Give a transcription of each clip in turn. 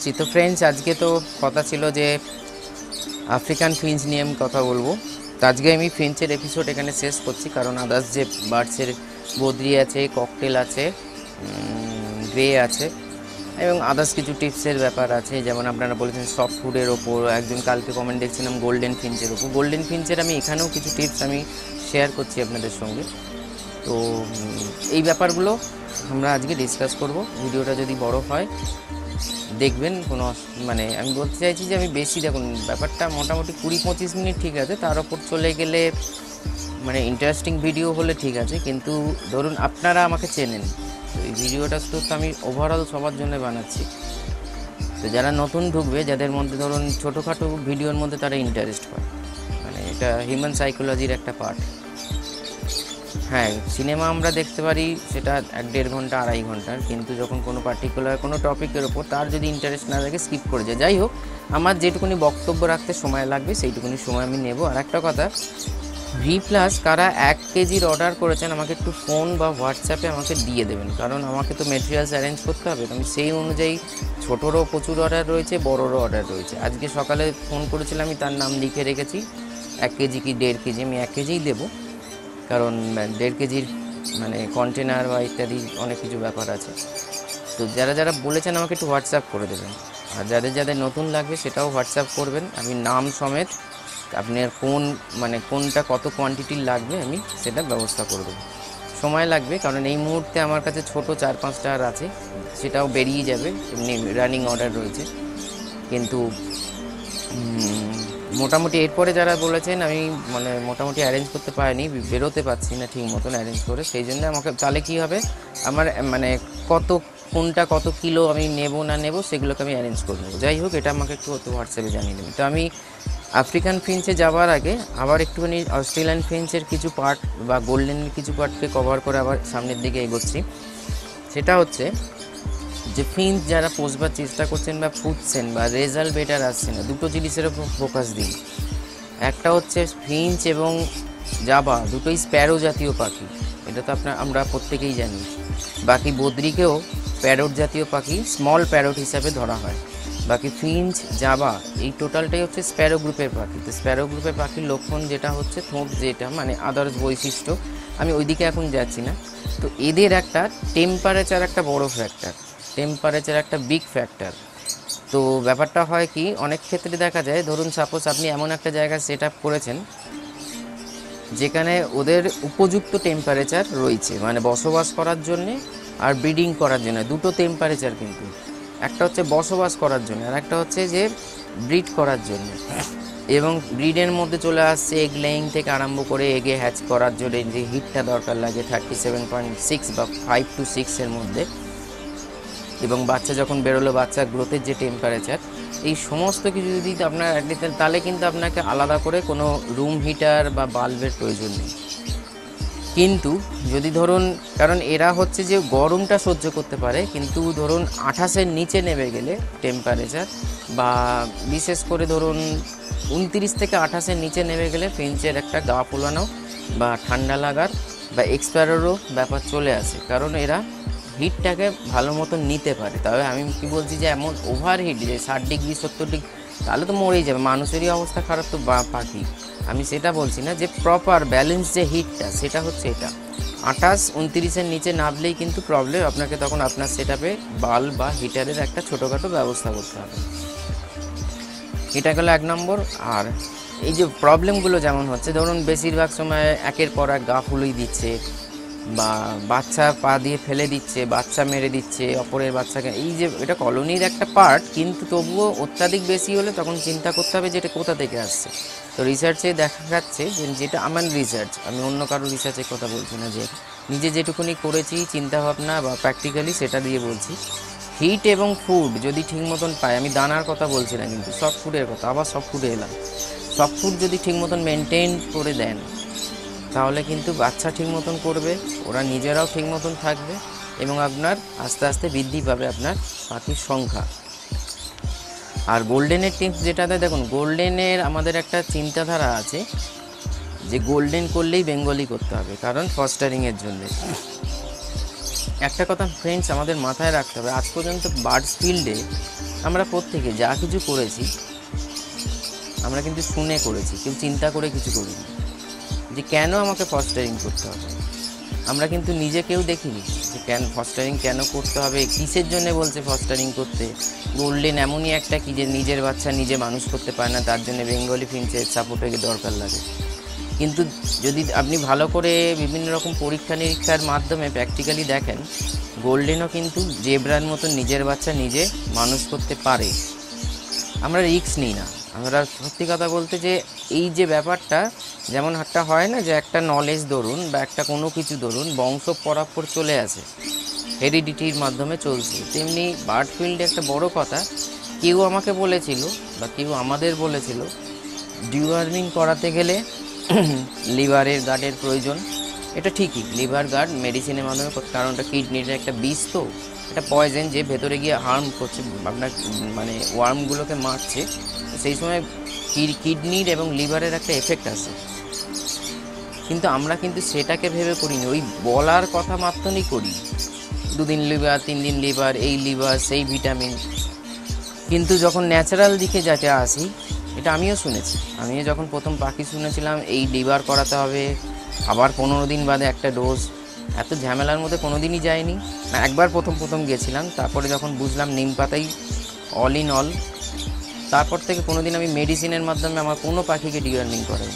বলছি। তো ফ্রেন্ডস, আজকে তো কথা ছিল যে আফ্রিকান ফিঞ্চ নিয়ে আমি কথা বলবো। তো আজকে আমি ফিঞ্চের এপিসোড এখানে শেষ করছি, কারণ আদার্স যে বার্ডসের বদ্রি আছে, ককটেল আছে, গ্রে আছে এবং আদার্স কিছু টিপসের ব্যাপার আছে। যেমন আপনারা বলেছেন সফট ফুডের ওপর, একজন কালকে কমেন্ট দেখছিলাম গোল্ডেন ফিঞ্চের ওপর। গোল্ডেন ফিঞ্চের আমি এখানেও কিছু টিপস আমি শেয়ার করছি আপনাদের সঙ্গে। তো এই ব্যাপারগুলো আমরা আজকে ডিসকাস করব। ভিডিওটা যদি বড় হয় দেখবেন, কোনো মানে আমি বলতে চাইছি যে আমি বেশি, দেখুন ব্যাপারটা মোটামুটি 20-25 মিনিট ঠিক আছে, তার ওপর চলে গেলে মানে ইন্টারেস্টিং ভিডিও হলে ঠিক আছে, কিন্তু ধরুন আপনারা আমাকে চেনেন, তো এই ভিডিওটা তো আমি ওভারঅল সবার জন্য বানাচ্ছি। তো যারা নতুন ঢুকবে, যাদের মধ্যে ধরুন ছোটোখাটো ভিডিওর মধ্যে তারা ইন্টারেস্ট পায়, মানে এটা হিউম্যান সাইকোলজির একটা পার্ট। হ্যাঁ, সিনেমা আমরা দেখতে পারি সেটা 1-1.5 ঘন্টা 2.5 ঘন্টার, কিন্তু যখন কোনো পার্টিকুলার কোনো টপিকের ওপর তার যদি ইন্টারেস্ট না থাকে স্কিপ করে যায়। যাই হোক, আমার যেটুকুনি বক্তব্য রাখতে সময় লাগবে সেইটুকুনি সময় আমি নেব। আর একটা কথা, V+ কারা 1 কেজির অর্ডার করেছেন আমাকে একটু ফোন বা হোয়াটসঅ্যাপে আমাকে দিয়ে দেবেন, কারণ আমাকে তো মেটেরিয়ালস অ্যারেঞ্জ করতে হবে। তো আমি সেই অনুযায়ী, ছোটোরও প্রচুর অর্ডার রয়েছে, বড়োরও অর্ডার রয়েছে। আজকে সকালে ফোন করেছিলাম, আমি তার নাম লিখে রেখেছি। 1 কেজি কি 1.5 কেজি, আমি 1 কেজিই দেবো, কারণ 1.5 কেজির মানে কন্টেনার বা ইত্যাদি অনেক কিছু ব্যাপার আছে। তো যারা যারা বলেছেন আমাকে একটু হোয়াটসঅ্যাপ করে দেবেন, আর যাদের যাদের নতুন লাগবে সেটাও হোয়াটসঅ্যাপ করবেন। আমি নাম সমেত আপনার মানে কোনটা কত কোয়ান্টিটির লাগবে আমি সেটা ব্যবস্থা করে দেবো। সময় লাগবে, কারণ এই মুহূর্তে আমার কাছে ছোটো 4-5টা আর আছে, সেটাও বেরিয়ে যাবে, এমনি রানিং অর্ডার রয়েছে। কিন্তু মোটামুটি এরপরে যারা বলেছেন আমি মানে মোটামুটি অ্যারেঞ্জ করতে পারিনি, বেরোতে পারছি না ঠিক মতন অ্যারেঞ্জ করে, সেই জন্য আমাকে তাহলে কী হবে, আমার মানে কোনটা কত কিলো আমি নেব না নেব সেগুলোকে আমি অ্যারেঞ্জ করে নেবো। যাই হোক, এটা আমাকে একটু হোয়াটসঅ্যাপে জানিয়ে দেবেন। তো আমি আফ্রিকান ফিঞ্চে যাওয়ার আগে আবার একটুখানি অস্ট্রেলিয়ান ফিঞ্চের কিছু পার্ট বা গোল্ডেনের কিছু পার্টকে কভার করে আবার সামনের দিকে এগোচ্ছি। সেটা হচ্ছে যে ফিঞ্চ যারা পোষবার চেষ্টা করছেন বা পুষছেন বা রেজাল্ট বেটার আসছে না, দুটো জিনিসের উপর ফোকাস দিন। একটা হচ্ছে ফিঞ্চ এবং জাবা দুটোই স্প্যারো জাতীয় পাখি, এটা তো আমরা প্রত্যেকেই জানি। বাকি বদ্রিকেও প্যারট জাতীয় পাখি, স্মল প্যারট হিসাবে ধরা হয়। বাকি ফিঞ্চ, জাবা এই টোটালটাই হচ্ছে স্প্যারো গ্রুপের পাখি। তো স্প্যারো গ্রুপের পাখির লক্ষণ যেটা হচ্ছে ঠোঁট, যেটা মানে আদার্স বৈশিষ্ট্য, আমি ওইদিকে এখন যাচ্ছি না। তো এদের একটা টেম্পারেচার একটা বড় ফ্যাক্টর, টেম্পারেচার একটা বিগ ফ্যাক্টর। তো ব্যাপারটা হয় কি, অনেক ক্ষেত্রে দেখা যায়, ধরুন সাপোজ আপনি এমন একটা জায়গায় সেট আপ করেছেন যেখানে ওদের উপযুক্ত টেম্পারেচার রয়েছে, মানে বসবাস করার জন্যে আর ব্রিডিং করার জন্য দুটো টেম্পারেচার, কিন্তু একটা হচ্ছে বসবাস করার জন্য আর একটা হচ্ছে যে ব্রিড করার জন্য। এবং ব্রিডের মধ্যে চলে আসছে এগ লেইং থেকে আরম্ভ করে এগে হ্যাচ করার জন্য যে হিটটা দরকার লাগে 37.6 বা 5 to 6 মধ্যে, এবং বাচ্চা যখন বেরোলো বাচ্চার গ্রোথের যে টেম্পারেচার, এই সমস্ত কিছু যদি আপনার তাহলে কিন্তু আপনাকে আলাদা করে কোনো রুম হিটার বা বাল্বের প্রয়োজন নেই। কিন্তু যদি ধরুন, কারণ এরা হচ্ছে যে গরমটা সহ্য করতে পারে, কিন্তু ধরুন 28-এর নিচে নেমে গেলে টেম্পারেচার, বা বিশেষ করে ধরুন 29 থেকে 28-এর নিচে নেমে গেলে ফিঞ্চের একটা গা ফুলানো বা ঠান্ডা লাগার বা এক্সপায়ারেরও ব্যাপার চলে আসে, কারণ এরা হিটটাকে ভালো মতন নিতে পারে। তবে আমি কি বলছি যে এমন ওভার হিট যে 60 ডিগ্রি 70 ডিগ্রি, তাহলে তো মরেই যাবে, মানুষেরই অবস্থা খারাপ তো পাখি। আমি সেটা বলছি না, যে প্রপার ব্যালেন্স যে হিটটা সেটা হচ্ছে এটা 28-29-এর নিচে নামলেই কিন্তু প্রবলেম, আপনাকে তখন আপনার সেট আপে বাল্ব বা হিটারের একটা ছোটোখাটো ব্যবস্থা করতে হবে। এটা গেলো 1 নম্বর। আর এই যে প্রবলেমগুলো যেমন হচ্ছে, ধরুন বেশিরভাগ সময় একের পর এক গা ফুলিয়ে দিচ্ছে, বা বাচ্চা পা দিয়ে ফেলে দিচ্ছে, বাচ্চা মেরে দিচ্ছে অপরের বাচ্চাকে, এই যে এটা কলোনির একটা পার্ট, কিন্তু তবুও অত্যাধিক বেশি হলে তখন চিন্তা করতে হবে যে এটা কোথা থেকে আসছে। তো রিসার্চে দেখা যাচ্ছে যে, যেটা আমার রিসার্চ, আমি অন্য কারো রিসার্চের কথা বলছি না, যে নিজে যেটুকুনি করেছি চিন্তাভাবনা বা প্র্যাকটিক্যালি সেটা দিয়ে বলছি, হিট এবং ফুড যদি ঠিক মতন পায়, আমি দানার কথা বলছি না, কিন্তু সফট ফুডের কথা, আবার সফট ফুডে এলাম, সফট ফুড যদি ঠিক মতন মেনটেন করে দেন তাহলে কিন্তু বাচ্চা ঠিক মতন করবে, ওরা নিজেরাও ঠিক মতন থাকবে, এবং আপনার আস্তে আস্তে বৃদ্ধি পাবে আপনার পাখির সংখ্যা। আর গোল্ডেনের টিপস যেটাতে, দেখুন গোল্ডেনের আমাদের একটা চিন্তাধারা আছে যে গোল্ডেন করলেই বেঙ্গলি করতে হবে, কারণ ফস্টারিংয়ের জন্যে। একটা কথা ফ্রেন্ডস আমাদের মাথায় রাখতে হবে, আজ পর্যন্ত বার্ডস ফিল্ডে আমরা প্রত্যেকে যা কিছু করেছি আমরা কিন্তু শুনে করেছি, কেউ চিন্তা করে কিছু করিনি যে কেন আমাকে ফস্টারিং করতে হবে। আমরা কিন্তু নিজে কেউ দেখিনি যে কেন ফস্টারিং কেন করতে হবে, কিসের জন্য বলছে ফস্টারিং করতে। গোল্ডেন এমনই একটা কি যে নিজের বাচ্চা নিজে মানুষ করতে পারে না, তার জন্য বেঙ্গলি ফিঞ্চের সাপোর্টের দরকার লাগে। কিন্তু যদি আপনি ভালো করে বিভিন্ন রকম পরীক্ষা নিরীক্ষার মাধ্যমে প্র্যাকটিক্যালি দেখেন, গোল্ডেনও কিন্তু জেব্রার মতো নিজের বাচ্চা নিজে মানুষ করতে পারে। আমরা রিস্ক নিই না। আমরা সত্যি কথা বলতে যে এই যে ব্যাপারটা, যেমন একটা হয় না যে একটা নলেজ ধরুন বা একটা কোনো কিছু ধরুন বংশ পরাপর চলে আসে, হেরিডিটির মাধ্যমে চলছে, তেমনি বার্ড ফিল্ডে একটা বড় কথা কেউ আমাকে বলেছিল বা কেউ আমাদের বলেছিল ডিওয়ার্মিং করাতে গেলে লিভারের গার্ডের প্রয়োজন। এটা ঠিকই, লিভার গার্ড মেডিসিনের মাধ্যমে, কারণ এটা কিডনির একটা বিষ, তো এটা পয়জেন যে ভেতরে গিয়ে হার্ম করছে আপনার মানে ওয়ার্মগুলোকে মারছে, সেই সময় কিডনির এবং লিভারের একটা এফেক্ট আসে। কিন্তু আমরা কিন্তু সেটাকে ভেবে করিনি, ওই বলার কথা মাত্রই করি, 2 দিন লিভার 3 দিন লিভার, এই লিভার সেই ভিটামিন। কিন্তু যখন ন্যাচারাল দিকে যেতে আসি, এটা আমিও শুনেছি, আমিও যখন প্রথম পাখি শুনেছিলাম এই লিভার করাতে হবে, আবার 15 দিন বাদে একটা ডোজ, এত ঝামেলার মধ্যে কোনো দিনই যায়নি। একবার প্রথম গেছিলাম, তারপরে যখন বুঝলাম নিম পাতাই অল ইন অল, তারপর থেকে কোনো দিন আমি মেডিসিনের মাধ্যমে আমার কোনো পাখিকে ডিওয়ার্মিং করাই।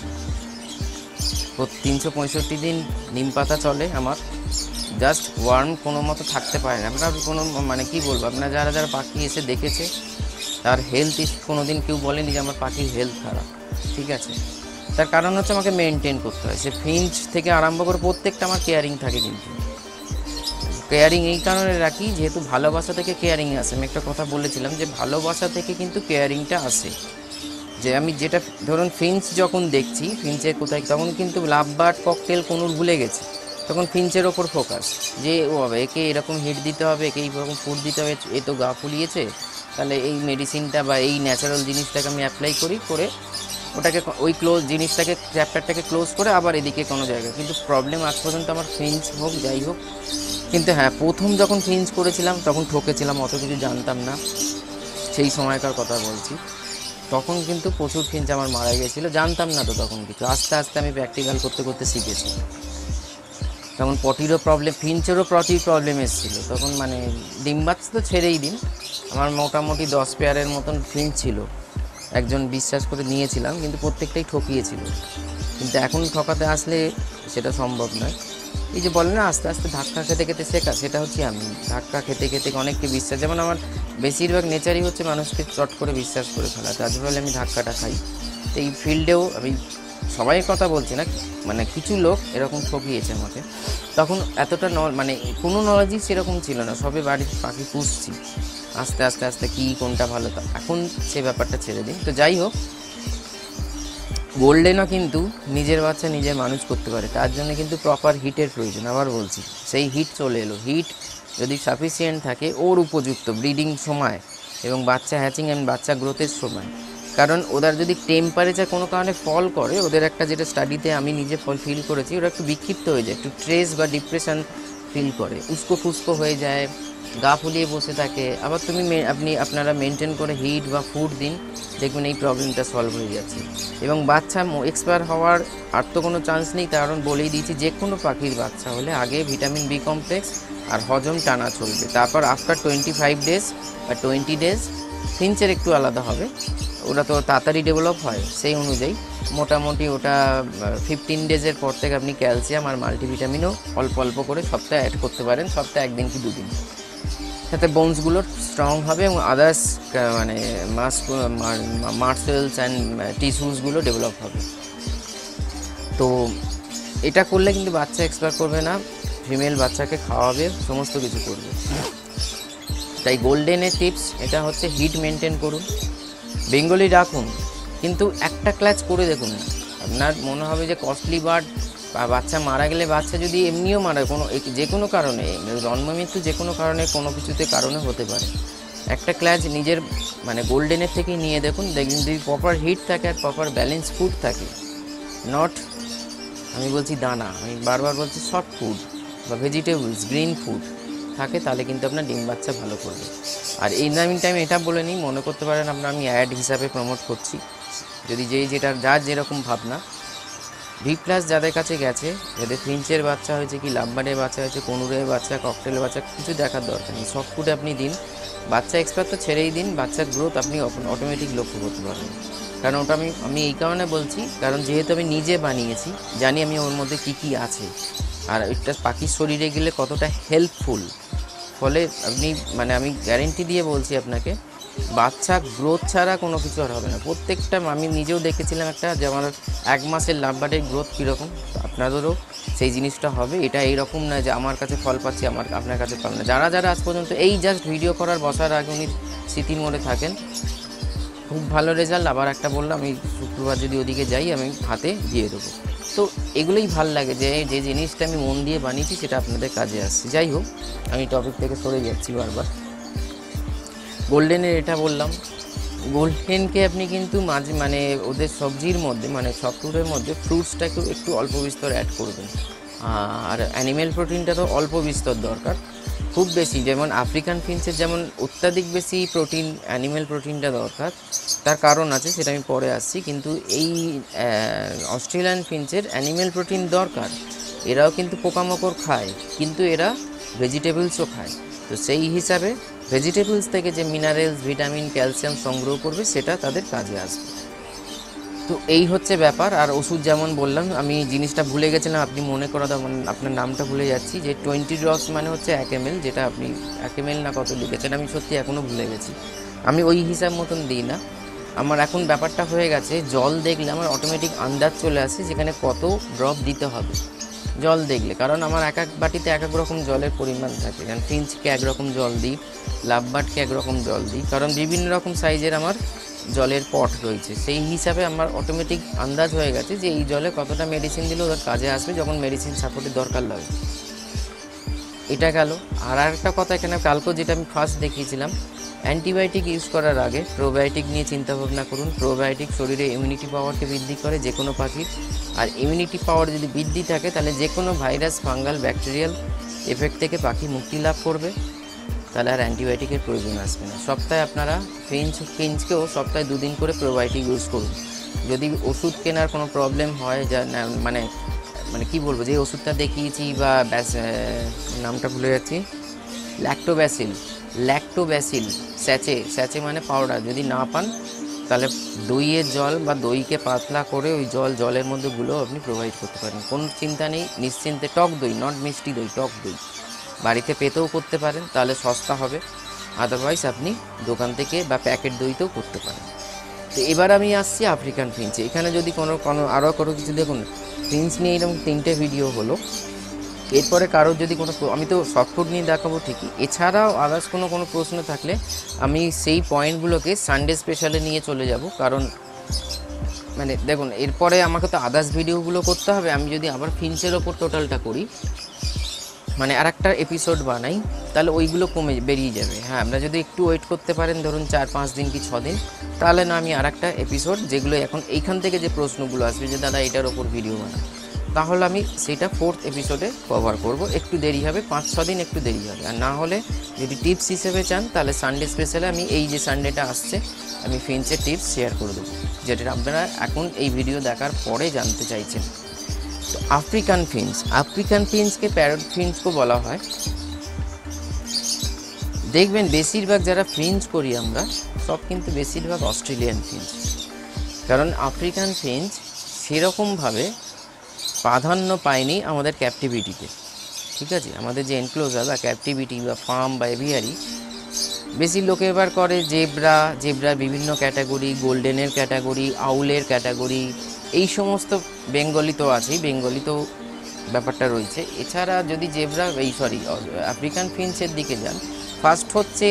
365 দিন নিম পাতা চলে আমার, জাস্ট ওয়ার্ম কোনো মতো থাকতে পারে না। আমরা কোনো মানে কী বলবো, আপনারা যারা যারা পাখি এসে দেখেছে তার হেলথ কোনো দিন কেউ বলেনি যে আমার পাখির হেলথ খারাপ, ঠিক আছে। তার কারণ হচ্ছে আমাকে মেনটেন করতে হয়, সে ফিঞ্চ থেকে আরম্ভ করে প্রত্যেকটা আমার কেয়ারিং থাকে। কিন্তু কেয়ারিং এই কারণে রাখি যেহেতু ভালোবাসা থেকে কেয়ারিং আসে। আমি একটা কথা বলেছিলাম যে ভালোবাসা থেকে কিন্তু কেয়ারিংটা আসে। যে আমি যেটা ধরুন ফিঞ্চ যখন দেখছি ফিঞ্চের কোথায়, তখন কিন্তু লাভ বার্ড ককটেল কোনুর ভুলে গেছি, তখন ফিঞ্চের ওপর ফোকাস যে ও হবে একে এরকম হিট দিতে হবে, একে এইরকম ফুড দিতে হবে, এ তো গা ফুলিয়েছে, তাহলে এই মেডিসিনটা বা এই ন্যাচারাল জিনিসটাকে আমি অ্যাপ্লাই করি, করে ওটাকে ওই ক্লোজ জিনিসটাকে চ্যাপ্টারটাকে ক্লোজ করে আবার এদিকে কোনো জায়গায়। কিন্তু প্রবলেম আজ পর্যন্ত আমার ফিঞ্চ হোক যাই হোক। কিন্তু হ্যাঁ, প্রথম যখন ফিঞ্চ করেছিলাম তখন ঠকেছিলাম, অত কিছু জানতাম না, সেই সময়কার কথা বলছি। তখন কিন্তু প্রচুর ফিঞ্চ আমার মারা গিয়েছিলো, জানতাম না তো তখন কিছু। আস্তে আস্তে আমি প্র্যাকটিক্যাল করতে করতে শিখেছি। তখন পটিরও প্রবলেম, ফিঞ্চেরও পটির প্রবলেম এসেছিলো তখন, মানে ডিম বাচ্চা তো ছেড়েই দিন, আমার মোটামুটি 10 পেয়ারের মতন ফিঞ্চ ছিল, একজন বিশ্বাস করে নিয়েছিলাম, কিন্তু প্রত্যেকটাই ঠকিয়েছিল। কিন্তু এখন ঠকাতে আসলে সেটা সম্ভব নয়। এই যে বলে না আস্তে আস্তে ধাক্কা খেতে খেতে শেখা, সেটা হচ্ছে আমি ধাক্কা খেতে খেতে অনেককে বিশ্বাস, যেমন আমার বেশিরভাগ নেচারই হচ্ছে মানুষকে চট করে বিশ্বাস করে ফেলা, তার ফলে আমি ধাক্কাটা খাই। তো এই ফিল্ডেও আমি সবাই কথা বলছি না, মানে কিছু লোক এরকম ঠকিয়েছে আমাকে। তখন এতটা মানে কোনো নলেজই সেরকম ছিল না, সবে বাড়ির পাখি পুষছি, আস্তে আস্তে আস্তে কী কোনটা ভালো, এখন সে ব্যাপারটা ছেড়ে দিই। তো যাই হোক, গোল্ডেনও কিন্তু নিজের বাচ্চা নিজে মানুষ করতে পারে, তার জন্য কিন্তু প্রপার হিটের প্রয়োজন। আবার বলছি, সেই হিট চলে এলো, হিট যদি সাফিসিয়েন্ট থাকে ওর উপযুক্ত ব্রিডিং সময় এবং বাচ্চা হ্যাচিং অ্যান্ড বাচ্চা গ্রোথের সময়। কারণ ওদের যদি টেম্পারেচার কোনো কারণে ফল করে, ওদের একটা যেটা স্টাডিতে আমি নিজে ফিল করেছি, ওরা একটু বিক্ষিপ্ত হয়ে যায়, একটু স্ট্রেস বা ডিপ্রেশন ফিল করে, উস্কো ফুস্কো হয়ে যায়, গা ফুলিয়ে বসে থাকে। আবার আপনারা মেনটেন করে হিট বা ফুড দিন, দেখবেন এই প্রবলেমটা সলভ হয়ে যাচ্ছে। এবং বাচ্চা এক্সপায়ার হওয়ার আর তো কোনো চান্স নেই, কারণ বলেই দিয়েছি যে কোনো পাখির বাচ্চা হলে আগে ভিটামিন বি কমপ্লেক্স আর হজম টানা চলবে, তারপর আফটার 25 ডেজ বা 20 ডেজ ফিঞ্চের একটু আলাদা হবে, ওরা তো তাড়াতাড়ি ডেভেলপ হয়, সেই অনুযায়ী মোটামুটি ওটা 15 ডেজের পর থেকে আপনি ক্যালসিয়াম আর মাল্টিভিটামিনও অল্প অল্প করে সপ্তাহে অ্যাড করতে পারেন, সপ্তাহে 1 দিন কি 2 দিন, যাতে বোনসগুলো স্ট্রং হবে এবং আদার্স মানে মাসেলস অ্যান্ড টিস্যুসগুলো ডেভেলপ হবে। তো এটা করলে কিন্তু বাচ্চা এক্সপায়ার করবে না, ফিমেল বাচ্চাকে খাওয়াবে, সমস্ত কিছু করবে। তাই গোল্ডেনের টিপস এটা হচ্ছে হিট মেনটেন করুন, বেঙ্গলি রাখুন, কিন্তু একটা ক্লাচ করে দেখুন না, আপনার মনে হবে যে কস্টলি বার্ড বা বাচ্চা মারা গেলে, বাচ্চা যদি এমনিও মারা যে কোনো কারণে জন্ম মৃত্যু যে কোনো কারণে কোনো কিছুতে কারণে হতে পারে, একটা ক্লাচ নিজের মানে গোল্ডেনের থেকে নিয়ে দেখুন, দেখবেন যদি প্রপার হিট থাকে আর প্রপার ব্যালেন্স ফুড থাকে, নট আমি বলছি দানা, আমি বারবার বলছি সফট ফুড বা ভেজিটেবলস, গ্রিন ফুড, থাকে তাহলে কিন্তু আপনার ডিম বাচ্চা ভালো করবে। আর এই টাইম এটা বলে নিই, মনে করতে পারেন আমি অ্যাড হিসাবে প্রমোট করছি, যদি যার যেরকম ভাবনা। V+ যাদের কাছে গেছে, যাদের ফিঞ্চের বাচ্চা হয়েছে, কি লাভবার্ডের বাচ্চা হয়েছে, কনুরের বাচ্চা, ককটেলের বাচ্চা, কিছু দেখার দরকার নেই, সফট ফুড আপনি দিন, বাচ্চা এক্সপার্ট তো ছেড়েই দিন, বাচ্চার গ্রোথ আপনি অটোমেটিক লক্ষ্য করতে পারবেন। কারণ ওটা আমি এই কারণে বলছি, কারণ যেহেতু আমি নিজে বানিয়েছি, জানি আমি ওর মধ্যে কী আছে, আর এটা পাখির শরীরে গেলে কতটা হেল্পফুল। ফলে আপনি আমি গ্যারেন্টি দিয়ে বলছি আপনাকে, বাচ্চা গ্রোথ ছাড়া কোনো কিছু আর হবে না। প্রত্যেকটা আমি নিজেও দেখেছিলাম একটা, যে আমার 1 মাসের লাভবার্ডের গ্রোথ কীরকম, আপনাদেরও সেই জিনিসটা হবে। এটা এইরকম না যে আমার কাছে ফল পাচ্ছি আপনার কাছে ফল না। যারা আজ পর্যন্ত এই জাস্ট ভিডিও করার বসার আগে উনি স্মৃতির মোড়ে থাকেন, খুব ভালো রেজাল্ট। আবার একটা বললাম, আমি শুক্রবার যদি ওদিকে যাই আমি হাতে দিয়ে দেবো। তো এগুলোই ভাল লাগে, যে জিনিসটা আমি মন দিয়ে বানিয়েছি সেটা আপনাদের কাজে আসছে। যাই হোক, আমি টপিক থেকে সরে যাচ্ছি বারবার। গোল্ডেনের এটা বললাম, গোল্ডেনকে আপনি কিন্তু ওদের সবজির মধ্যে সফটওয়্যারের মধ্যে ফ্রুটসটা একটু অল্প বিস্তর অ্যাড করবেন। আর অ্যানিম্যাল প্রোটিনটা তো অল্প বিস্তর দরকার, খুব বেশি। যেমন আফ্রিকান ফিঞ্চের যেমন অত্যাধিক বেশি প্রোটিন, অ্যানিম্যাল প্রোটিনটা দরকার, তার কারণ আছে, সেটা আমি পরে আসছি। কিন্তু এই অস্ট্রেলিয়ান ফিঞ্চের অ্যানিম্যাল প্রোটিন দরকার। এরাও কিন্তু পোকামাকড় খায়, কিন্তু এরা ভেজিটেবলসও খায়। তো সেই হিসাবে ভেজিটেবলস থেকে যে মিনারেলস, ভিটামিন, ক্যালসিয়াম সংগ্রহ করবে সেটা তাদের কাজে আসবে। তো এই হচ্ছে ব্যাপার। আর ওষুধ যেমন বললাম, আমি জিনিসটা ভুলে গেছিলাম, আপনি মনে করা দাও, আপনার নামটা ভুলে যাচ্ছি, যে 20 ড্রপস হচ্ছে 1 ml, যেটা আপনি 1 ml না কত লিখেছেন, আমি সত্যি এখনও ভুলে গেছি। আমি ওই হিসাব মতন দিই না। আমার এখন ব্যাপারটা হয়ে গেছে, জল দেখলে আমার অটোমেটিক আন্দাজ চলে আসে যেখানে কত ড্রপ দিতে হবে জল দেখলে। কারণ আমার এক বাটিতে এক রকম জলের পরিমাণ থাকে। যেমন ফিঞ্চকে একরকম জল দিই, লাভবার্ডকে একরকম জল দিই, কারণ বিভিন্ন রকম সাইজের আমার জলের পট রয়েছে। সেই হিসাবে আমার অটোমেটিক আন্দাজ হয়ে গেছে যে এই জলে কতটা মেডিসিন দিলে ওদের কাজে আসবে যখন মেডিসিন সাপোর্টের দরকার লাগে। এটা গেল। আর একটা কথা এখানে, কালকেও যেটা আমি ফার্স্ট দেখিয়েছিলাম, অ্যান্টিবায়োটিক ইউজ করার আগে প্রোবায়োটিক নিয়ে চিন্তাভাবনা করুন। প্রোবায়োটিক শরীরে ইমিউনিটি পাওয়ারকে বৃদ্ধি করে যে কোনো পাখির। আর ইমিউনিটি পাওয়ার যদি বৃদ্ধি থাকে তাহলে যে কোনো ভাইরাস, ফাঙ্গাল, ব্যাকটেরিয়াল এফেক্ট থেকে পাখি মুক্তি লাভ করবে, তাহলে আর অ্যান্টিবায়োটিকের প্রয়োজন আসবে না। সপ্তাহে আপনারা ফিঞ্চকেও সপ্তাহে 2 দিন করে প্রোবায়োটিক ইউজ করুন। যদি ওষুধ কেনার কোনো প্রবলেম হয়, যা কি বলবো, যে ওষুধটা দেখিয়েছি বা নামটা ভুলে যাচ্ছি, ল্যাক্টোব্যাসিল স্যাচে মানে পাউডার, যদি না পান তাহলে দইয়ের জল বা দইকে পাতলা করে ওই জলের মধ্যে গুলো আপনি প্রোভাইড করতে পারেন। কোনো চিন্তা নেই, নিশ্চিন্তে। টক দই, নট মিষ্টি দই, টক দই বাড়িতে পেতেও করতে পারেন, তাহলে সস্তা হবে। আদারওয়াইজ আপনি দোকান থেকে বা প্যাকেট দইতেও করতে পারেন। তো এবার আমি আসছি আফ্রিকান ফিঞ্চে। এখানে যদি কোনো আরও কোনো কিছু, দেখুন ফিঞ্চ নিয়ে এরকম 3টে ভিডিও হলো। এরপরে কারোর যদি কোনো, আমি তো সফটফুড নিয়ে দেখাবো ঠিকই, এছাড়াও আদার্স কোনো প্রশ্ন থাকলে আমি সেই পয়েন্টগুলোকে সানডে স্পেশালে নিয়ে চলে যাব। কারণ দেখুন, এরপরে আমাকে তো আদার্স ভিডিওগুলো করতে হবে। আমি যদি আবার ফিঞ্চের ওপর টোটালটা করি, আর একটা এপিসোড বানাই, তাহলে ওইগুলো বেরিয়ে যাবে। হ্যাঁ, আমরা যদি একটু ওয়েট করতে পারেন, ধরুন 4-5 দিন কি 6 দিন, তাহলে না আমি আর একটা এপিসোড, যেগুলো এখন এইখান থেকে যে প্রশ্নগুলো আসবে যে দাদা এটার ওপর ভিডিও বানান, তাহলে আমি সেটা 4th এপিসোডে কভার করব। একটু দেরি হবে, 5-6 দিন একটু দেরি হবে। আর না হলে যদি টিপস হিসেবে চান, তাহলে সানডে স্পেশালে আমি এই যে সানডেটা আসছে, আমি ফিঞ্চের টিপস শেয়ার করে দেবো, যেটা আপনারা এখন এই ভিডিও দেখার পরে জানতে চাইছেন। তো আফ্রিকান ফিঞ্চকে প্যারট ফিঞ্চকেও বলা হয়। দেখবেন বেশিরভাগ যারা ফিঞ্চ করি আমরা, সব কিন্তু বেশিরভাগ অস্ট্রেলিয়ান ফিঞ্চ। কারণ আফ্রিকান ফিঞ্চ সেরকমভাবে প্রাধান্য পায়নি আমাদের ক্যাপটিভিটিতে। ঠিক আছে, আমাদের যে এনক্লোজার বা ক্যাপটিভিটি বা ফার্ম বা এভিয়ারি, বেশি লোকে এবার করে জেব্রার বিভিন্ন ক্যাটাগরি, গোল্ডেনের ক্যাটাগরি, আউলের ক্যাটাগরি, এই সমস্ত বেঙ্গলি তো আছেই, বেঙ্গলিতেও ব্যাপারটা রয়েছে। এছাড়া যদি আফ্রিকান ফিঞ্চের দিকে যান, ফার্স্ট হচ্ছে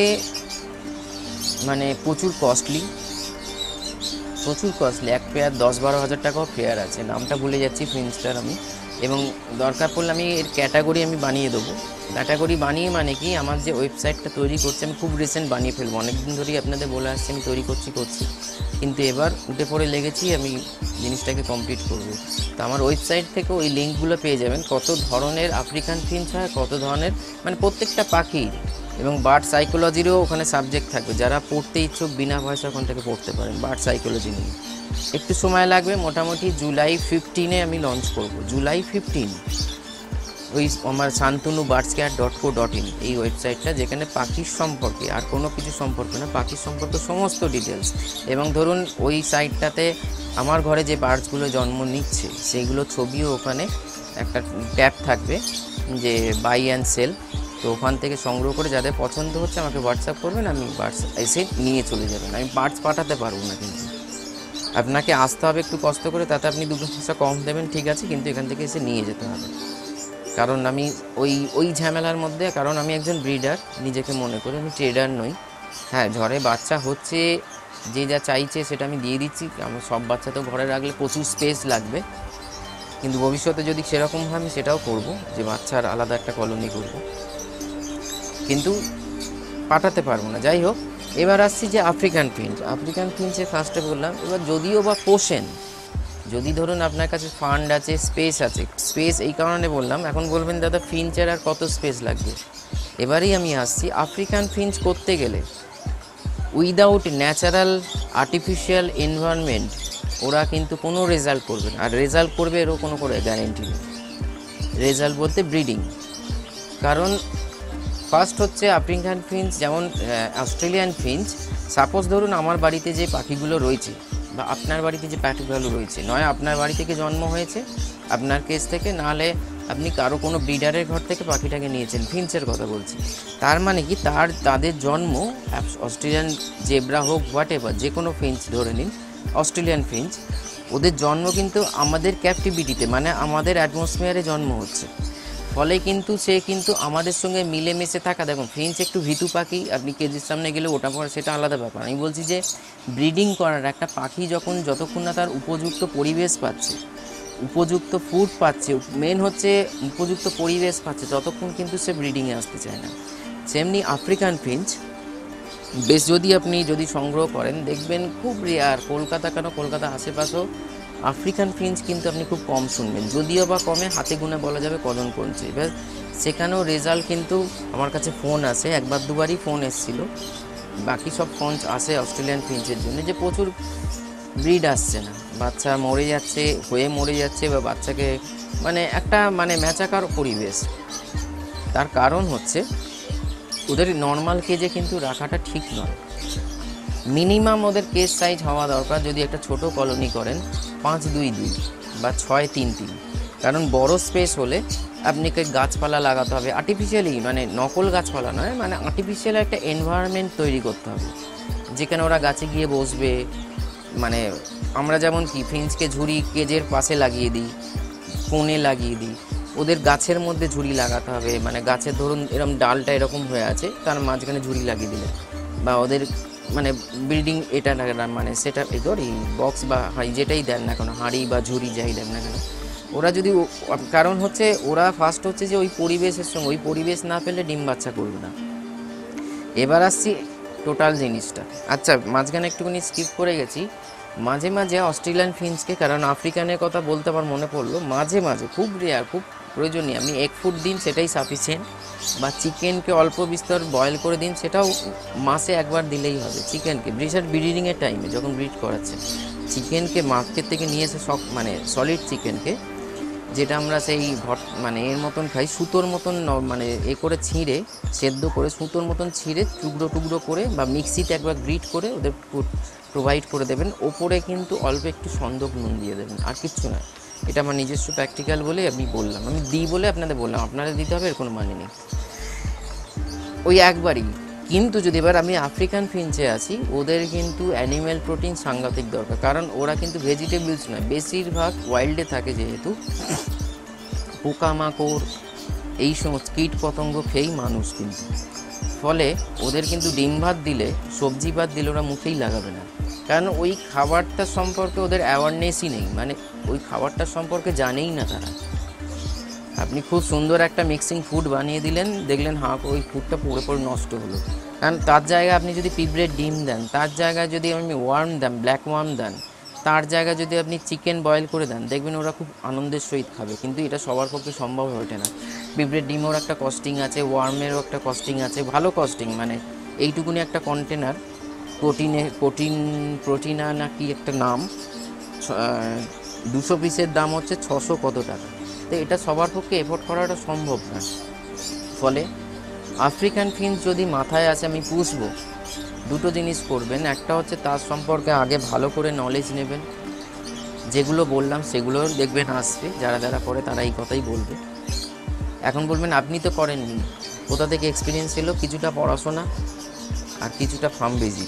প্রচুর কস্টলি, এক পেয়ার 10-12 হাজার টাকাও পেয়ার আছে। নামটা ভুলে যাচ্ছি ফিঞ্চটার আমি, এবং দরকার পড়লে আমি এর ক্যাটাগরি আমি বানিয়ে দেবো। ক্যাটাগরি বানিয়ে মানে কি, আমার যে ওয়েবসাইটটা তৈরি করছি আমি খুব রিসেন্ট বানিয়ে ফেলবো, অনেক দিন ধরেই আপনাদের বলে আসছি আমি তৈরি করছি, কিন্তু এবার উঠে পড়ে লেগেছি আমি জিনিসটাকে কমপ্লিট করব। তো আমার ওয়েবসাইট থেকে ওই লিঙ্কগুলো পেয়ে যাবেন, কত ধরনের আফ্রিকান ফিঞ্চ হয়, কত ধরনের মানে প্রত্যেকটা পাখির, এবং বার্ড সাইকোলজিরও ওখানে সাবজেক্ট থাকবে, যারা পড়তে ইচ্ছুক বিনা পয়সা ওখান থেকে পড়তে পারেন বার্ড সাইকোলজি নিয়ে। একটু সময় লাগবে, মোটামুটি জুলাই 15-এ আমি লঞ্চ করব, জুলাই 15। ওই আমার shantanu.birdscare.co.in এই ওয়েবসাইটটা, যেখানে পাখির সম্পর্কে আর কোনো কিছু সম্পর্কে না, পাখির সম্পর্কে সমস্ত ডিটেলস। এবং ধরুন ওই সাইটটাতে আমার ঘরে যে বার্ডসগুলো জন্ম নিচ্ছে সেইগুলো ছবিও, ওখানে একটা ট্যাব থাকবে যে বাই অ্যান্ড সেল, তো ওখান থেকে সংগ্রহ করে যাদের পছন্দ হচ্ছে আমাকে হোয়াটসঅ্যাপ করবেন, আমি বার্ডস এসে নিয়ে চলে যাবেন। আমি বার্ডস পাঠাতে পারবো না, কিন্তু আপনাকে আসতে হবে একটু কষ্ট করে, তাতে আপনি 2 পয়সা কম দেবেন ঠিক আছে, কিন্তু এখান থেকে এসে নিয়ে যেতে হবে। কারণ আমি ওই ঝামেলার মধ্যে, কারণ আমি একজন ব্রিডার নিজেকে মনে করি, আমি ট্রেডার নই। হ্যাঁ, ঘরে বাচ্চা হচ্ছে, যে যা চাইছে সেটা আমি দিয়ে দিচ্ছি, আমার সব বাচ্চা তো ঘরে রাখলে প্রচুর স্পেস লাগবে, কিন্তু ভবিষ্যতে যদি সেরকম হয় আমি সেটাও করব, যে বাচ্চার আলাদা একটা কলোনি করব, কিন্তু পাঠাতে পারবো না। যাই হোক, এবার আসছি যে আফ্রিকান ফিঞ্চে ফার্স্টে বললাম। এবার যদিও বা পোষেন, যদি ধরুন আপনার কাছে ফান্ড আছে, স্পেস আছে, স্পেস এই কারণে বললাম, এখন বলবেন দাদা ফিঞ্চের আর কত স্পেস লাগবে, এবারেই আমি আসছি। আফ্রিকান ফিঞ্চ করতে গেলে উইদাউট ন্যাচারাল আর্টিফিশিয়াল এনভায়রনমেন্ট ওরা কিন্তু কোনো রেজাল্ট করবে না, আর রেজাল্ট করবে এরও কোনো গ্যারেন্টি নেই। রেজাল্ট বলতে ব্রিডিং, কারণ ফার্স্ট হচ্ছে আফ্রিকান ফিঞ্চ যেমন অস্ট্রেলিয়ান ফিঞ্চ, সাপোজ ধরুন আমার বাড়িতে যে পাখিগুলো রয়েছে বা আপনার বাড়িতে যে পাখিগুলো রয়েছে, নয় আপনার বাড়ি থেকে জন্ম হয়েছে আপনার কেস থেকে, নাহলে আপনি কারো কোনো ব্রিডারের ঘর থেকে পাখিটাকে নিয়েছেন, ফিঞ্চের কথা বলছি। তার মানে কি তাদের জন্ম অস্ট্রেলিয়ান জেব্রা হোক হোয়াট এভার, যে কোনো ফিঞ্চ ধরে নিন, অস্ট্রেলিয়ান ফিঞ্চ, ওদের জন্ম কিন্তু আমাদের ক্যাপটিভিটিতে মানে আমাদের অ্যাটমসফিয়ারে জন্ম হচ্ছে, ফলে কিন্তু সে কিন্তু আমাদের সঙ্গে মিলেমিশে থাকা। দেখুন ফিঞ্চ একটু ভীতু পাখি, আপনি কেজির সামনে গেলে ওটা পরে সেটা আলাদা ব্যাপার। আমি বলছি যে ব্রিডিং করার একটা পাখি যতক্ষণ না তার উপযুক্ত পরিবেশ পাচ্ছে, উপযুক্ত ফুড পাচ্ছে, মেন হচ্ছে উপযুক্ত পরিবেশ পাচ্ছে, ততক্ষণ কিন্তু সে ব্রিডিংয়ে আসতে চায় না। সেমনি আফ্রিকান ফিঞ্চ বেশ যদি সংগ্রহ করেন দেখবেন খুব রেয়ার, কলকাতা কেন কলকাতা আশেপাশেও আফ্রিকান ফিঞ্চ কিন্তু আপনি খুব কম শুনবেন, যদিও বা কমে হাতে গুনে বলা যাবে কজন করছে। এবার সেখানেও রেজাল্ট কিন্তু আমার কাছে ফোন আসে, একবার দুবারই ফোন এসেছিল, বাকি সব ফোন আসে অস্ট্রেলিয়ান ফিঞ্চের জন্য যে প্রচুর ব্রিড আসছে না, বাচ্চা মরে যাচ্ছে বা বাচ্চাকে মানে একটা ম্যাচাকার পরিবেশ। তার কারণ হচ্ছে ওদের নর্মাল কেজে কিন্তু রাখাটা ঠিক নয়, মিনিমাম ওদের কেজ সাইজ হওয়া দরকার, যদি একটা ছোট কলোনি করেন 5-2-2 বা 6-3-3, কারণ বড় স্পেস হলে আপনাকে গাছপালা লাগাতে হবে আর্টিফিশিয়ালি, মানে নকল গাছপালা নয়, মানে আর্টিফিশিয়াল একটা এনভায়রনমেন্ট তৈরি করতে হবে যেখানে ওরা গাছে গিয়ে বসবে। মানে আমরা যেমন কি ফিঞ্চকে ঝুড়ি কেজের পাশে লাগিয়ে দিই, কোণে লাগিয়ে দিই, ওদের গাছের মধ্যে ঝুড়ি লাগাতে হবে, মানে গাছের ধরুন এরকম ডালটা এরকম হয়ে আছে তার মাঝখানে ঝুড়ি লাগিয়ে দিলে, বা ওদের মানে ব্রিডিং এটা মানে সেটা এই বক্স বা যেটাই দেন না কেন, হাঁড়ি বা ঝুড়ি যাই দেন না কেন, ওরা যদি, কারণ হচ্ছে ওরা ফার্স্ট হচ্ছে যে ওই পরিবেশের সঙ্গে ওই পরিবেশ না পেলে ডিম বাচ্চা করবে না। এবার আসছি টোটাল জিনিসটা। আচ্ছা, মাঝখানে একটুখানি স্কিপ করে গেছি, মাঝে মাঝে অস্ট্রেলিয়ান ফিঞ্চকে, কারণ আফ্রিকানের কথা বলতে আমার মনে পড়লো, মাঝে মাঝে খুব রেয়ার, খুব প্রয়োজনীয়, আপনি এগ ফুড দিন সেটাই সাফিসিয়েন্ট, বা চিকেনকে অল্প বিস্তর বয়েল করে দিন, সেটাও মাসে একবার দিলেই হবে। চিকেনকে ব্রিডিংয়ের টাইমে যখন ব্রিড করাচ্ছে, চিকেনকে মার্কেট থেকে নিয়ে এসে সলিড চিকেনকে, যেটা আমরা সেই এর মতন খাই, সুতোর মতন করে ছিঁড়ে সেদ্ধ করে সুতোর মতন ছিঁড়ে টুকরো টুকরো করে বা মিক্সিতে একবার গ্রিট করে ওদের প্রোভাইড করে দেবেন। ওপরে কিন্তু অল্প একটু সন্দক নুন দিয়ে দেবেন, আর কিচ্ছু না। এটা আমার নিজস্ব প্র্যাকটিক্যাল বলে আমি বললাম, আমি দিই বলে আপনাদের বললাম, আপনাদের দিতে হবে এর কোনো মানে নেই, ওই একবারই। কিন্তু যদি এবার আমি আফ্রিকান ফিঞ্চে আসি, ওদের কিন্তু অ্যানিম্যাল প্রোটিন সাংঘাতিক দরকার, কারণ ওরা কিন্তু ভেজিটেবলস নয়, বেশিরভাগ ওয়াইল্ডে থাকে, যেহেতু পোকামাকড় এই সমস্ত কীট পতঙ্গ খেয়েই মানুষ, কিন্তু ফলে ওদের কিন্তু ডিম ভাত দিলে, সবজি ভাত দিলে ওরা মুখেই লাগাবে না, কারণ ওই খাবারটা সম্পর্কে ওদের অ্যাওয়ারনেসই নেই, মানে ওই খাবারটার সম্পর্কে জানেই না তারা। আপনি খুব সুন্দর একটা মিক্সিং ফুড বানিয়ে দিলেন, দেখলেন হাঁ ওই ফুডটা পড়ে পড়ে নষ্ট হলো। কারণ তার জায়গায় আপনি যদি পিঁপড়ের ডিম দেন, তার জায়গায় যদি আপনি ওয়ার্ম দেন, ব্ল্যাক ওয়ার্ম দেন, তার জায়গায় যদি আপনি চিকেন বয়েল করে দেন, দেখবেন ওরা খুব আনন্দের সহিত খাবে। কিন্তু এটা সবার পক্ষে সম্ভব হয়ে ওঠে না। পিঁপড়ের ডিমেরও একটা কস্টিং আছে, ওয়ার্মেরও একটা কস্টিং আছে, ভালো কস্টিং। মানে এইটুকুনি একটা কন্টেনার প্রোটিনা না কি একটা নাম, 200 পিসের দাম হচ্ছে 600 কত টাকা। তো এটা সবার পক্ষে এফোর্ড করাটা সম্ভব না। ফলে আফ্রিকান ফিঞ্চ যদি মাথায় আসে আমি পুষবো, দুটো জিনিস করবেন। একটা হচ্ছে তার সম্পর্কে আগে ভালো করে নলেজ নেবেন, যেগুলো বললাম সেগুলো দেখবেন আসবে, যারা যারা করে তারা এই কথাই বলবে। এখন বলবেন আপনি তো করেননি, কোথা থেকে এক্সপিরিয়েন্স ছিল? কিছুটা পড়াশোনা আর কিছুটা ফার্ম ভিজিট।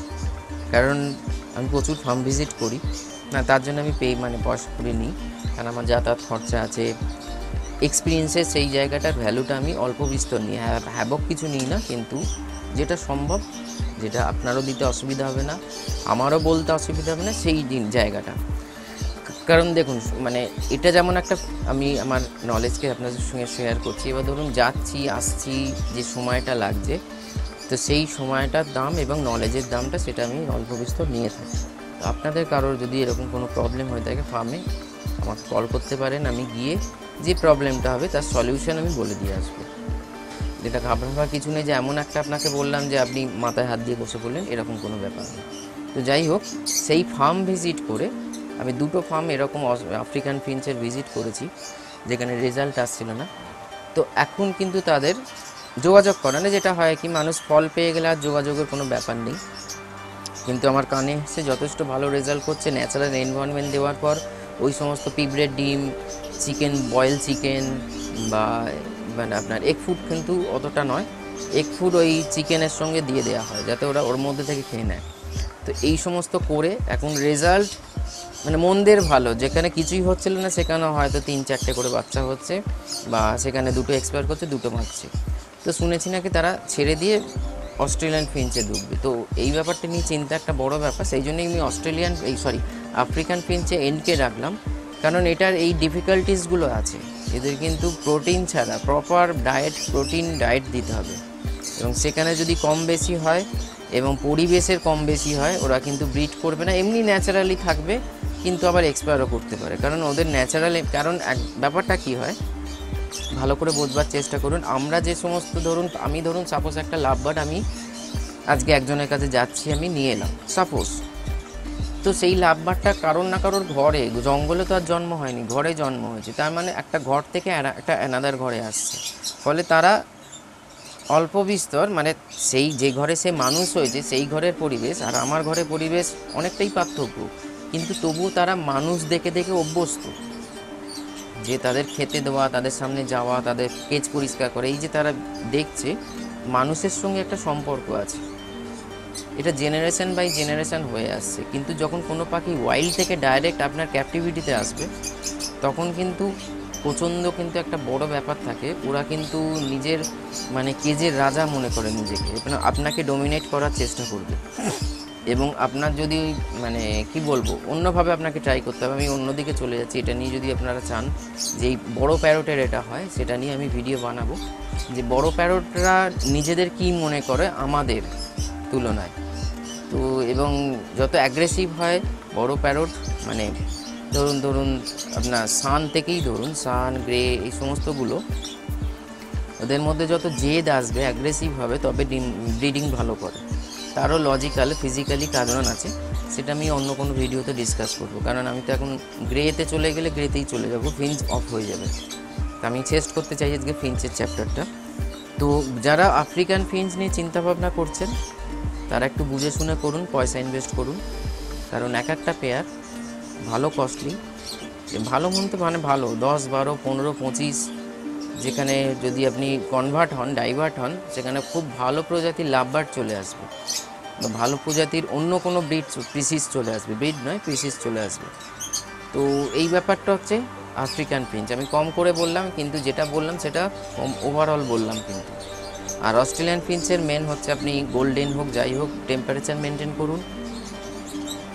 কারণ আমি প্রচুর ফার্ম ভিজিট করি না, তার জন্য আমি পয়সা করে নিই, কারণ আমার যাতায়াত খরচা আছে। এক্সপিরিয়েন্সের সেই জায়গাটার ভ্যালুটা আমি অল্প বিস্তর নিই, হ্যাবক কিছু নিই না, কিন্তু যেটা সম্ভব, যেটা আপনারও দিতে অসুবিধা হবে না, আমারও বলতে অসুবিধা হবে না, সেই জায়গাটা। কারণ দেখুন, এটা যেমন একটা, আমি আমার নলেজকে আপনাদের সঙ্গে শেয়ার করছি। এবার ধরুন যাচ্ছি আসছি, যে সময়টা লাগছে, তো সেই সময়টার দাম এবং নলেজের দামটা সেটা আমি অল্প বিস্তর নিয়ে থাকি। তো আপনাদের কারোর যদি এরকম কোনো প্রবলেম হয়ে থাকে ফার্মে, আমাকে কল করতে পারেন, আমি গিয়ে যে প্রবলেমটা হবে তার সলিউশন আমি বলে দিয়ে আসবো। যেটা ঘাবড়াবার কিছু নেই যে এমন একটা আপনাকে বললাম যে আপনি মাথায় হাত দিয়ে বসে পড়লেন, এরকম কোনো ব্যাপার নেই। তো যাই হোক, সেই ফার্ম ভিজিট করে আমি 2টো ফার্ম এরকম আফ্রিকান ফিঞ্চের ভিজিট করেছি, যেখানে রেজাল্ট আসছিল না। তো এখন কিন্তু তাদের যোগাযোগ করা না, যেটা হয় কি মানুষ ফল পেয়ে গেলে আর যোগাযোগের কোনো ব্যাপার নেই। কিন্তু আমার কানে সে যথেষ্ট ভালো রেজাল্ট করছে ন্যাচারাল এনভায়রনমেন্ট দেওয়ার পর। ওই সমস্ত পিঁপড়ের ডিম, চিকেন, বয়েল চিকেন বা আপনার এগ ফুড, কিন্তু অতটা নয়, এগ ফুড ওই চিকেনের সঙ্গে দিয়ে দেওয়া হয় যাতে ওরা ওর মধ্যে থেকে খেয়ে নেয়। তো এই সমস্ত করে এখন রেজাল্ট মন্দের ভালো। যেখানে কিছুই হচ্ছিল না সেখানে হয়তো 3-4টে করে বাচ্চা হচ্ছে, বা সেখানে 2টো এক্সপায়ার করছে, 2টো বাঁচছে। তো শুনেছি নাকি তারা ছেড়ে দিয়ে অস্ট্রেলিয়ান ফিঞ্চে ঢুকবে। তো এই ব্যাপারটা নিয়ে চিন্তা একটা বড় ব্যাপার। সেই জন্যই আমি আফ্রিকান ফিঞ্চে এন্ডকে রাখলাম, কারণ এটার এই ডিফিকাল্টিসগুলো আছে। এদের কিন্তু প্রোটিন ছাড়া প্রপার প্রোটিন ডায়েট দিতে হবে, এবং সেখানে যদি কম বেশি হয় এবং পরিবেশের কম বেশি হয়, ওরা কিন্তু ব্রিড করবে না, এমনি ন্যাচারালি থাকবে, কিন্তু আবার এক্সপায়ারও করতে পারে। কারণ ওদের কারণ ব্যাপারটা কি হয়, ভালো করে বোঝবার চেষ্টা করুন। আমরা যে সমস্ত ধরুন সাপোজ একটা লাভবার্ড আমি আজকে একজনের কাছে যাচ্ছি, আমি নিয়ে এলাম সাপোজ, তো সেই লাভবার্ডটা কারোর না কারোর ঘরে, জঙ্গলে তো আর জন্ম হয়নি, ঘরে জন্ম হয়েছে। তার একটা ঘর থেকে একটা অ্যানাদার ঘরে আসছে। ফলে তারা অল্প বিস্তর সেই যে ঘরে সে মানুষ হয়েছে সেই ঘরের পরিবেশ আর আমার ঘরের পরিবেশ অনেকটাই পার্থক্য, কিন্তু তবুও তারা মানুষ দেখে দেখে অভ্যস্ত। যে তাদের খেতে দেওয়া, তাদের সামনে যাওয়া, তাদের কেজ পরিষ্কার করে, এই যে তারা দেখছে, মানুষের সঙ্গে একটা সম্পর্ক আছে। এটা জেনারেশন বাই জেনারেশন হয়ে আসছে। কিন্তু যখন কোনো পাখি ওয়াইল্ড থেকে ডাইরেক্ট আপনার ক্যাপটিভিটিতে আসবে, তখন কিন্তু প্রচণ্ড একটা বড় ব্যাপার থাকে। ওরা কিন্তু নিজের কেজের রাজা মনে করে নিজেকে, আপনাকে ডমিনেট করার চেষ্টা করবে। এবং আপনার যদি কি বলবো, অন্যভাবে আপনাকে ট্রাই করতে হবে। আমি অন্যদিকে চলে যাচ্ছি, এটা নিয়ে যদি আপনারা চান যে এই বড়ো প্যারটের এটা হয়, সেটা নিয়ে আমি ভিডিও বানাবো, যে বড় প্যারটরা নিজেদের কি মনে করে আমাদের তুলনায়। তো এবং যত অ্যাগ্রেসিভ হয় বড় প্যারট, ধরুন আপনার সান থেকেই ধরুন, সান, গ্রে, এই সমস্তগুলো, ওদের মধ্যে যত জেদ আসবে, অ্যাগ্রেসিভ হবে, তবে ব্রিডিং ভালো করে। তারও লজিক্যাল ফিজিক্যালি কারণ আছে, সেটা আমি অন্য কোনো ভিডিওতে ডিসকাস করব। কারণ আমি তো এখন গ্রেতে চলে গেলে গ্রেতেই চলে যাব, ফিঞ্চ অফ হয়ে যাবে। তো আমি চেষ্টা করতে চাই আজকে ফিঞ্চের চ্যাপ্টারটা। তো যারা আফ্রিকান ফিঞ্চ নিয়ে চিন্তাভাবনা করছেন, তারা একটু বুঝে শুনে করুন, পয়সা ইনভেস্ট করুন। কারণ একটা পেয়ার ভালো কস্টলি, ভালো মনতে ভালো 10, 12, 15, 25, যেখানে যদি আপনি ডাইভার্ট হন, সেখানে খুব ভালো প্রজাতির লাভবার্ড চলে আসবে, বা ভালো প্রজাতির অন্য কোনো পিসিস চলে আসবে, ব্রিড নয়, পিসিস চলে আসবে। তো এই ব্যাপারটা হচ্ছে আফ্রিকান ফিঞ্চ। আমি কম করে বললাম, কিন্তু যেটা বললাম সেটা ওভারঅল বললাম কিন্তু। আর অস্ট্রেলিয়ান ফিঞ্চের মেন হচ্ছে আপনি গোল্ডেন হোক যাই হোক, টেম্পারেচার মেনটেন করুন,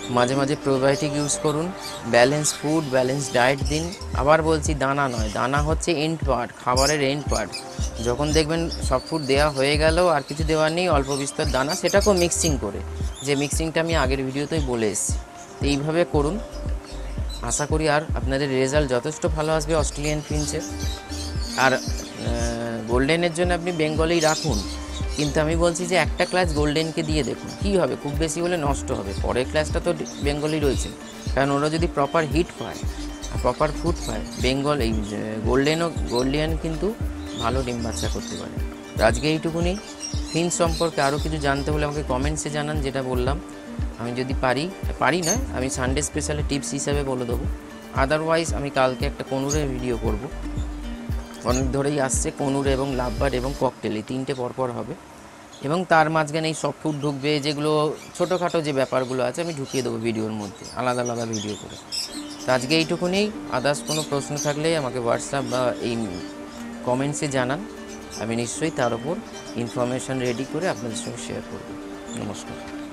মাঝে মাঝে প্রোবায়োটিক ইউজ করুন, ব্যালেন্স ফুড, ব্যালেন্স ডায়েট দিন। আবার বলছি, দানা নয়, দানা হচ্ছে এন্ড পার্ট, খাবারের এন্ড পার্ট। যখন দেখবেন সব ফুড দেওয়া হয়ে গেল, আর কিছু দেওয়ার নেই, অল্প বিস্তর দানা, সেটাকেও মিক্সিং করে, যে মিক্সিংটা আমি আগের ভিডিওতেই বলে এসেছি। তো এইভাবে করুন, আশা করি আর আপনাদের রেজাল্ট যথেষ্ট ভালো আসবে অস্ট্রেলিয়ান ফিঞ্চের। আর গোল্ডেনের জন্য আপনি বেঙ্গলেই রাখুন, কিন্তু আমি বলছি যে একটা ক্লাস গোল্ডেনকে দিয়ে দেখুন, কী হবে, খুব বেশি হলে নষ্ট হবে, পরের ক্লাসটা তো বেঙ্গলই রয়েছে। কারণ ওরা যদি প্রপার হিট পায়, প্রপার ফুড পায়, বেঙ্গল এই গোল্ডিয়ান কিন্তু ভালো ডিম বাচ্চা করতে পারে। তো আজকে এইটুকুনি। ফিঞ্চ সম্পর্কে আরও কিছু জানতে হলে আমাকে কমেন্টসে জানান, যেটা বললাম আমি যদি পারি না, আমি সানডে স্পেশালে টিপস হিসাবে বলে দেবো। আদারওয়াইজ আমি কালকে একটা কনুরের ভিডিও করব, অনেক ধরেই আসছে কনুর এবং লাভবার্ড এবং ককটেল, এই তিনটে পরপর হবে। এবং তার মাঝখানে এই সব ফুড ঢুকবে, যেগুলো ছোটোখাটো যে ব্যাপারগুলো আছে আমি ঢুকিয়ে দেবো ভিডিওর মধ্যে, আলাদা আলাদা ভিডিও করে। তো আজকে এইটুকুনি। আদার্স কোনো প্রশ্ন থাকলে আমাকে হোয়াটসঅ্যাপ বা এই কমেন্টসে জানান, আমি নিশ্চয়ই তার উপর ইনফরমেশান রেডি করে আপনাদের সঙ্গে শেয়ার করব। নমস্কার।